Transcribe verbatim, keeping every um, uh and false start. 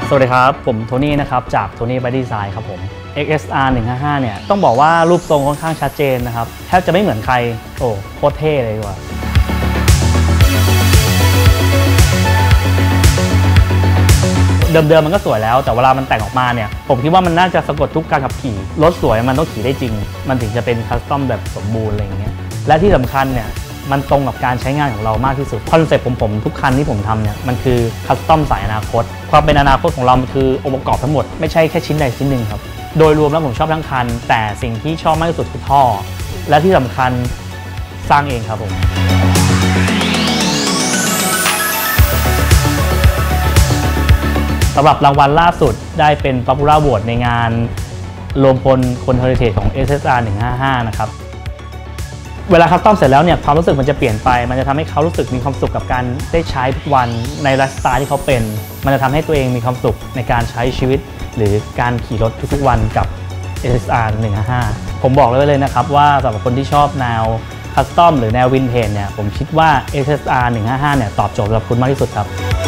สวัสดีครับผมโทนี่นะครับจากโทนี่บายดีไซน์ครับผม เอ็กซ์ เอส อาร์ หนึ่งห้าห้าเนี่ยต้องบอกว่ารูปทรงค่อนข้างชัดเจนนะครับแทบจะไม่เหมือนใครโอ้โคตรเท่เลยดีกว่าเดิมๆมันก็สวยแล้วแต่เวลามันแต่งออกมาเนี่ยผมคิดว่ามันน่าจะสะกดทุกการขับขี่รถสวยมันต้องขี่ได้จริงมันถึงจะเป็นคัสตอมแบบสมบูรณ์อะไรอย่างเงี้ยและที่สำคัญเนี่ยมันตรงกับการใช้งานของเรามากที่สุดคอนเซ็ปต์ของผมทุกคันที่ผมทำเนี่ยมันคือคัสตอมสายอนาคตความเป็นอนาคตของเรามันคือองค์ประกอบทั้งหมดไม่ใช่แค่ชิ้นใดชิ้นหนึ่งครับโดยรวมแล้วผมชอบทั้งคันแต่สิ่งที่ชอบมากที่สุดคือท่อและที่สำคัญสร้างเองครับผมสำหรับรางวัลล่าสุดได้เป็น Popular Vote ในงานรวมพลคนเฮอริเทจของ เอ็กซ์ เอส อาร์ หนึ่งห้าห้านะครับเวลาคัสตอมเสร็จแล้วเนี่ยความรู้สึกมันจะเปลี่ยนไปมันจะทำให้เขารู้สึกมีความสุขกับการได้ใช้ทุกวันในไลฟ์สไตล์ที่เขาเป็นมันจะทำให้ตัวเองมีความสุขในการใช้ชีวิตหรือการขี่รถทุกๆวันกับ เอ็กซ์ เอส อาร์ หนึ่งห้าห้าผมบอกเลยเลยนะครับว่าสำหรับคนที่ชอบแนวคัสตอมหรือแนววินเทจเนี่ยผมคิดว่า เอ็กซ์ เอส อาร์ หนึ่งห้าห้าเนี่ยตอบโจทย์สำหรับคุณมากที่สุดครับ